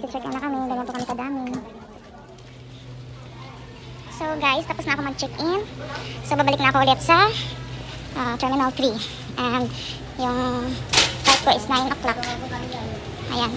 Mag-check in na kami. Ganyan po kami kadami. So guys, tapos na ako mag-check-in. So babalik na ako ulit sa Terminal 3. And yung flight ko is 9 o'clock. Ayan.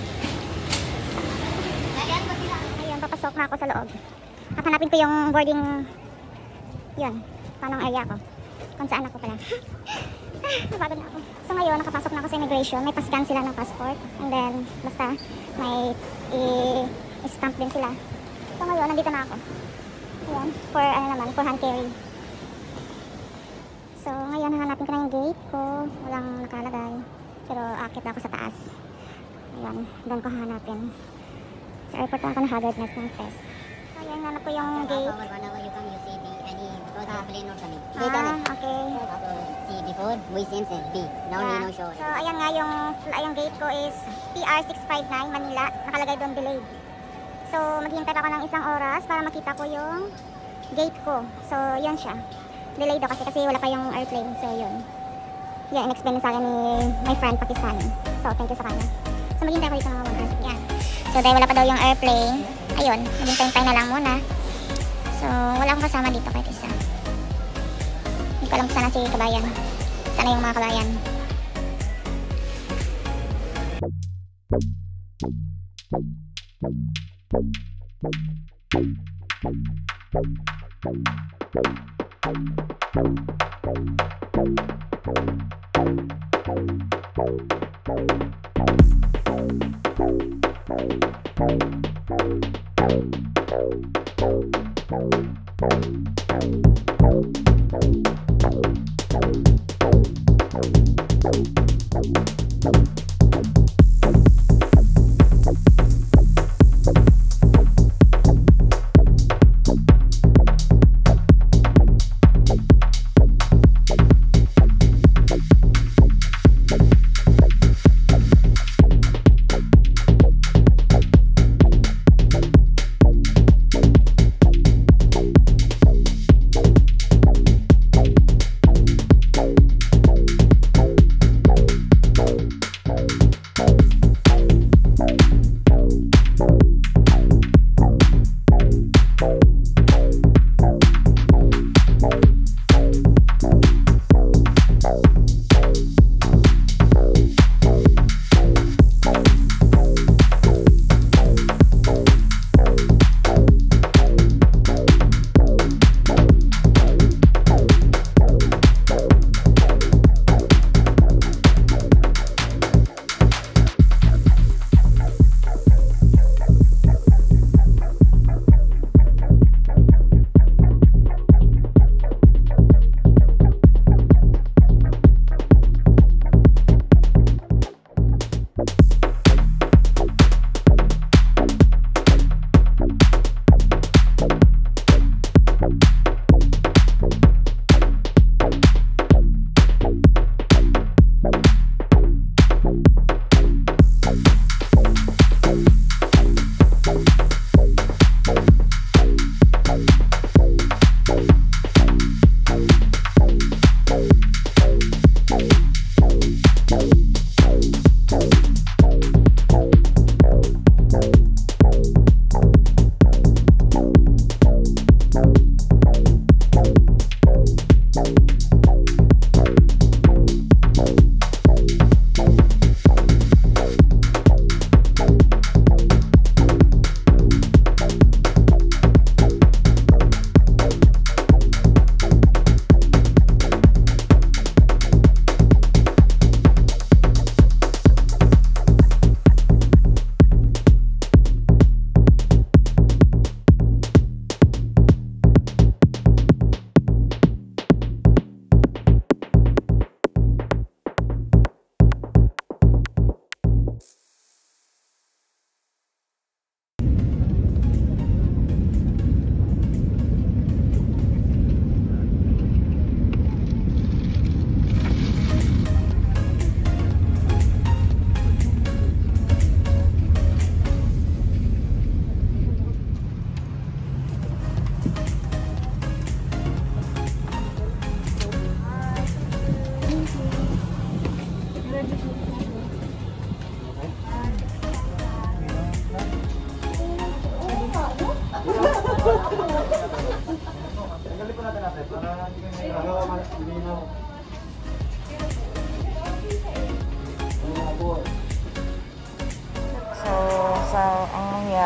Ayan, papasok na ako sa loob. At hanapin ko yung boarding, yun, panong area ko. Kung saan ako pala. Napagod na ako. So ngayon, nakapasok na ako sa immigration. May pa-scan sila ng passport. And then, basta, may i-stamp din sila. So ngayon, nandito na ako. Ayan, for ano naman, for hand carry. So ngayon, hanapin ko na yung gate ko. Walang nakalagay. Pero akit ako sa taas. Ayan, doon ko hanapin. Sa airport lang ako na hazardness ng test. So ayan, hanap ko yung gate. Okay. Before we sent B. Now we no show. So ayan nga yung gate ko is PR659 Manila. Nakalagay doon delayed. So maghihintay ako ng 1 oras para makita ko yung gate ko. So yun siya. Delayed daw kasi wala pa yung airplane. So yun. Yan, in-explain sa akin ni my friend Pakistani. So thank you sa kanya. So maghihintay ako dito mga 1 hours. Yan. So dahil wala pa daw yung airplane, ayun, maghihintay na lang muna. So wala akong kasama dito kahit isa. Hindi ko alam kung sana si kabayan. Sana yung mga kabayan.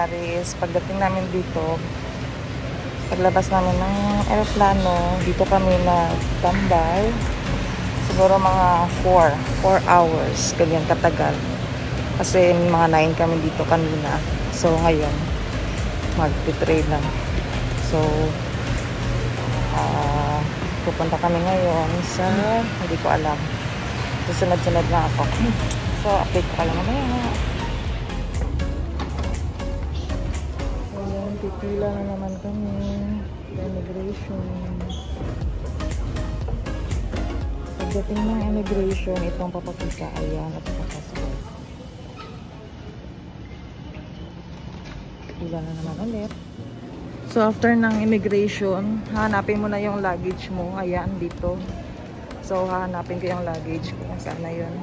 nangyari is pagdating namin dito, paglabas namin ng aeroplano, dito kami na-tambay. Siguro mga 4 hours, ganyan katagal. Kasi mga 9 kami dito kanina. So ngayon, mag-trade lang. So, pupunta kami ngayon sa, hindi ko alam. Susunod-sunod na ako. So, update ko kayo mamaya. Ayan, pipila na naman kami. Immigration. Pagdating ng immigration, itong papakita. Ayan, at passport. Pila na naman ulit. So, after ng immigration, hahanapin mo na yung luggage mo. Ayan, dito. So, hahanapin ko yung luggage ko. Saan na yun?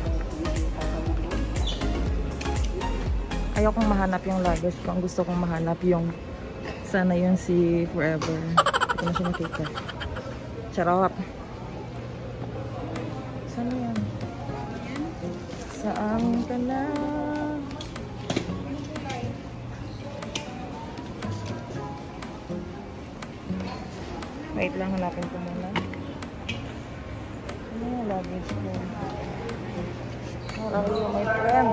Ayaw kong mahanap yung luggage ko. Ang gusto kong mahanap yung sana yun si Forever. Hindi ko na siya nakita. Charot. Saan yan? Saan ka na? Wait lang, hanapin ko muna. Ano yung luggage ko? Where are you, my friend?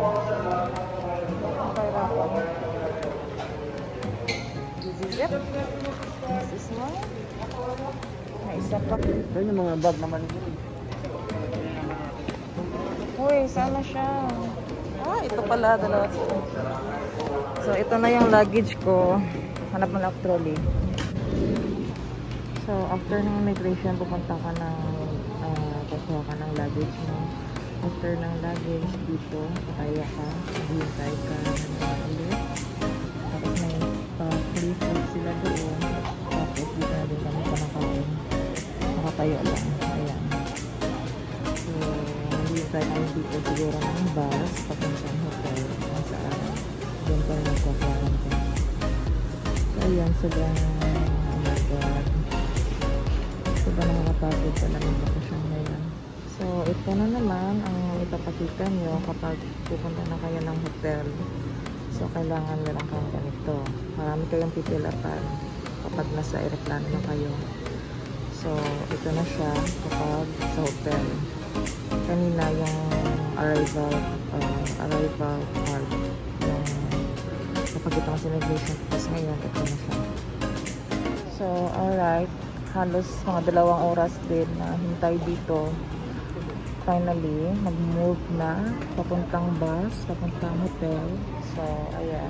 This is it. This is one. May isa pa. Ito yung mga bag naman dito. Uy, sana siya. Ah, ito pala. Dalawa sila. So, ito na yung luggage ko. Hanap mo na trolley. So, after ng immigration, pupunta ka ng kukuha ka ng luggage mo. After ng luggage, dito, kaya ka, maghihintay ka ng ulit. Tapos may free food sila doon. Tapos dito na din kami panakain. Nakatayo lang. Ayan. So, maghihintay kami dito siguro ng bus, papuntang hotel, kung saan. Doon pa rin magkaklarante. So, ayan, sobrang, oh my God. Sobrang nakakapagod pala ng bakasyon ngayon. So, ito na naman ang ipapakita nyo kapag pupunta na kayo ng hotel. So, kailangan nyo lang kang ganito. Marami kayong pipilatan kapag nasa aeroplano na kayo. So, ito na siya kapag sa hotel. Kanina yung arrival card. Yung kapag ito ang immigration. Tapos ngayon, ito na siya. So, alright. Halos mga 2 oras din na hintay dito. Finally, mag-move na papuntang bus, papuntang hotel. So, ayan.